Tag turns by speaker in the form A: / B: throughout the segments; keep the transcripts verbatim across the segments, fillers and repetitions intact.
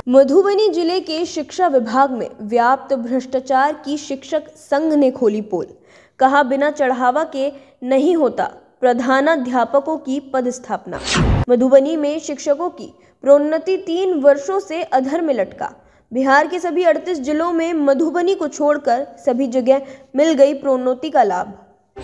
A: मधुबनी जिले के शिक्षा विभाग में व्याप्त भ्रष्टाचार की शिक्षक संघ ने खोली पोल। कहा, बिना चढ़ावा के नहीं होता प्रधानाध्यापकों की पदस्थापना। मधुबनी में शिक्षकों की प्रोन्नति तीन वर्षों से अधर में लटका। बिहार के सभी अड़तीस जिलों में मधुबनी को छोड़कर सभी जगह मिल गई प्रोन्नति का लाभ।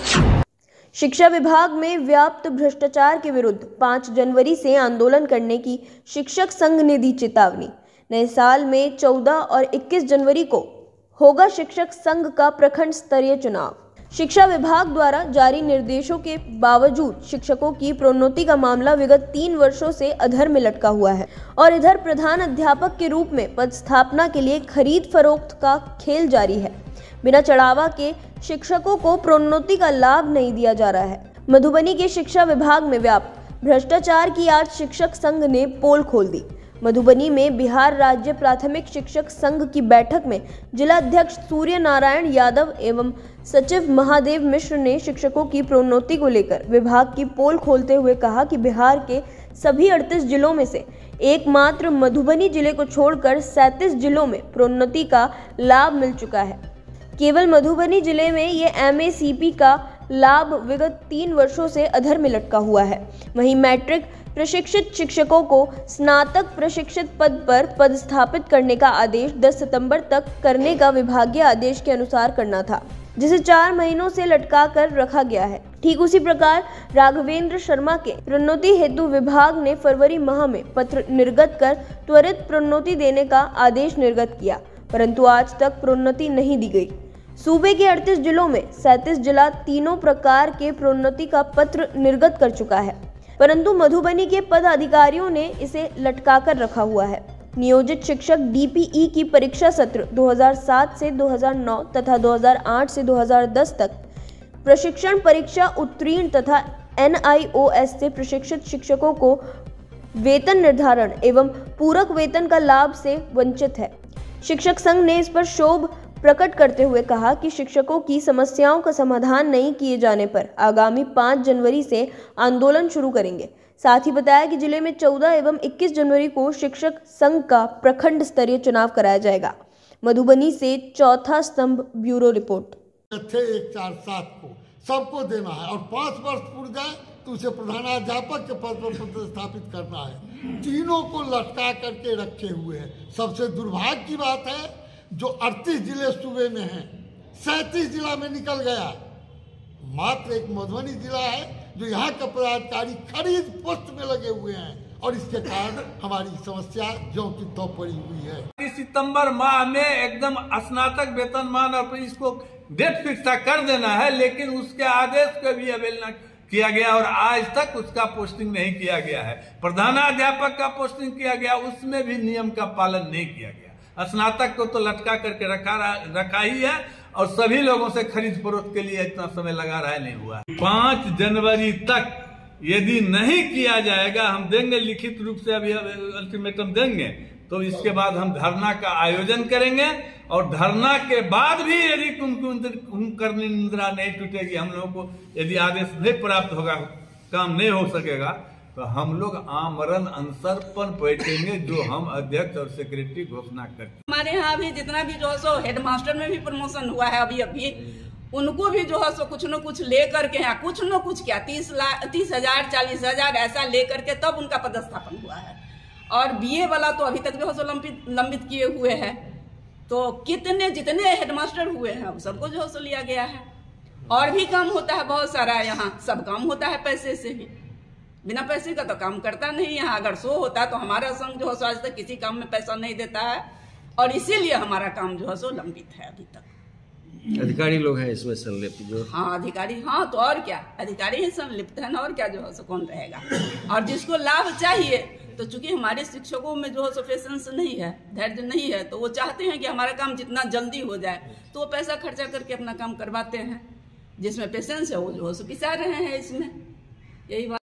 A: शिक्षा विभाग में व्याप्त भ्रष्टाचार के विरुद्ध पाँच जनवरी से आंदोलन करने की शिक्षक संघ ने दी चेतावनी। नए साल में चौदह और इक्कीस जनवरी को होगा शिक्षक संघ का प्रखंड स्तरीय चुनाव। शिक्षा विभाग द्वारा जारी निर्देशों के बावजूद शिक्षकों की प्रोन्नति का मामला विगत तीन वर्षों से अधर में लटका हुआ है और इधर प्रधान अध्यापक के रूप में पदस्थापना के लिए खरीद फरोख्त का खेल जारी है। बिना चढ़ावा के शिक्षकों को प्रोन्नति का लाभ नहीं दिया जा रहा है। मधुबनी के शिक्षा विभाग में व्याप्त भ्रष्टाचार की आज शिक्षक संघ ने पोल खोल दी। मधुबनी में बिहार राज्य प्राथमिक शिक्षक संघ की बैठक में जिला अध्यक्ष सूर्य नारायण यादव एवं सचिव महादेव मिश्र ने शिक्षकों की प्रोन्नति को लेकर विभाग की पोल खोलते हुए कहा कि बिहार के सभी अड़तीस जिलों में से एकमात्र मधुबनी जिले को छोड़कर सैंतीस जिलों में प्रोन्नति का लाभ मिल चुका है। केवल मधुबनी जिले में ये एम ए सी पी का लाभ विगत तीन वर्षों से अधर में लटका हुआ है। वहीं मैट्रिक प्रशिक्षित शिक्षकों को स्नातक प्रशिक्षित पद पर पदस्थापित करने का आदेश दस सितंबर तक करने का विभागीय आदेश के अनुसार करना था, जिसे चार महीनों से लटका कर रखा गया है। ठीक उसी प्रकार राघवेंद्र शर्मा के प्रोन्नति हेतु विभाग ने फरवरी माह में पत्र निर्गत कर त्वरित प्रोन्नति देने का आदेश निर्गत किया, परंतु आज तक प्रोन्नति नहीं दी गई। सूबे के अड़तीस जिलों में सैंतीस जिला तीनों प्रकार के प्रोन्नति का पत्र निर्गत कर चुका है, परंतु मधुबनी के पदाधिकारियों ने इसे लटका कर रखा हुआ है। नियोजित शिक्षक डी पी ई की परीक्षा सत्र दो हज़ार सात से दो हज़ार नौ तथा दो हज़ार आठ से दो हज़ार दस तक प्रशिक्षण परीक्षा उत्तीर्ण तथा एन आई ओ एस से प्रशिक्षित शिक्षकों को वेतन निर्धारण एवं पूरक वेतन का लाभ से वंचित है। शिक्षक संघ ने इस पर क्षोभ प्रकट करते हुए कहा कि शिक्षकों की समस्याओं का समाधान नहीं किए जाने पर आगामी पाँच जनवरी से आंदोलन शुरू करेंगे। साथ ही बताया कि जिले में चौदह एवं इक्कीस जनवरी को शिक्षक संघ का प्रखंड स्तरीय चुनाव कराया जाएगा। मधुबनी से चौथा स्तंभ ब्यूरो रिपोर्ट।
B: एक चार सात को सबको देना है और पाँच वर्ष पूर्ण जाए तो उसे प्रधानाध्यापक के पद पर प्रतिस्थापित करना है। तीनों को लटका करके रखे हुए हैं। सबसे दुर्भाग्य की बात है जो अड़तीस जिले सूबे में हैं, सैंतीस जिला में निकल गया, मात्र एक मधुबनी जिला है जो यहाँ का पदाधिकारी खरीद पोस्ट में लगे हुए हैं और इसके कारण हमारी समस्या जो की तो पड़ी हुई है।
C: सितंबर माह में एकदम स्नातक वेतनमान और इसको डेट फिक्स कर देना है, लेकिन उसके आदेश को भी अवहेलना किया गया और आज तक उसका पोस्टिंग नहीं किया गया है। प्रधानाध्यापक का पोस्टिंग किया गया, उसमें भी नियम का पालन नहीं किया गया। स्नातक को तो लटका करके रखा रखा ही है और सभी लोगों से खरीद फरोख्त के लिए इतना समय लगा रहा है, नहीं हुआ। पाँच जनवरी तक यदि नहीं किया जाएगा, हम देंगे लिखित रूप से, अभी अल्टीमेटम देंगे, तो इसके बाद हम धरना का आयोजन करेंगे और धरना के बाद भी यदि कुंभकर्णी निद्रा नहीं टूटेगी, हम लोगों को यदि आदेश नहीं प्राप्त होगा, काम नहीं हो सकेगा, तो हम लोग आमरण अनशन पर बैठेंगे, जो हम अध्यक्ष और सेक्रेटरी घोषणा करते।
D: हमारे यहाँ भी जितना भी जो है सो हेडमास्टर में भी प्रमोशन हुआ है अभी अभी, उनको भी जो है सो कुछ न कुछ ले करके यहाँ कुछ न कुछ क्या तीस लाख तीस हजार चालीस हजार ऐसा ले करके तब उनका पदस्थापन हुआ है। और बी ए वाला तो अभी तक जो है सो लंबित लंबित किए हुए हैं। तो कितने जितने हेडमास्टर हुए हैं उन सबको जो है सो लिया गया है। और भी काम होता है बहुत सारा, यहाँ सब काम होता है पैसे से ही, बिना पैसे का तो काम करता नहीं। यहाँ अगर सो होता तो हमारा संघ जो है आज तक किसी काम में पैसा नहीं देता है और इसीलिए हमारा काम जो है सो लंबित है अभी तक।
E: अधिकारी लोग हैं इसमें संलिप्त जो?
D: हाँ अधिकारी, हाँ तो और क्या, अधिकारी ही संलिप्त है ना, और क्या जो है सो कौन रहेगा। और जिसको लाभ चाहिए, तो चूंकि हमारे शिक्षकों में जो है सो पेशेंस नहीं है, धैर्य नहीं है, तो वो चाहते हैं कि हमारा काम जितना जल्दी हो जाए, तो वो पैसा खर्चा करके अपना काम करवाते हैं। जिसमें पेशेंस है वो जो है सो पिसा रहे हैं इसमें, यही बात।